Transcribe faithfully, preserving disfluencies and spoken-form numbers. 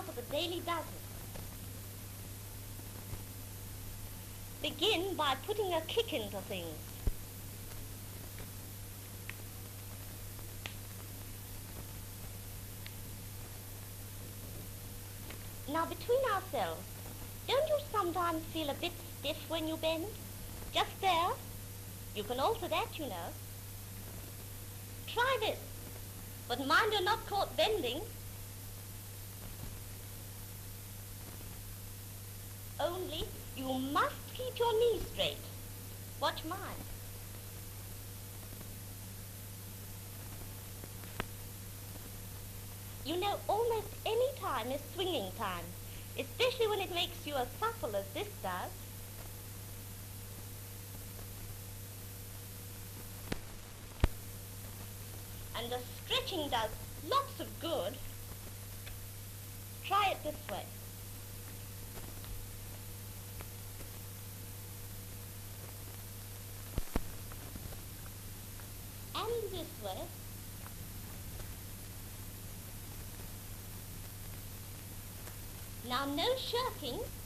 half of the daily dozen. Begin by putting a kick into things. Now, between ourselves, don't you sometimes feel a bit stiff when you bend? Just there? You can alter that, you know. Try this, but mind you're not caught bending. Only you must keep your knees straight. Watch mine. You know, almost any time is swinging time, especially when it makes you as supple as this does. And the stretching does lots of good. Try it this way. And this way. Now, no shirking.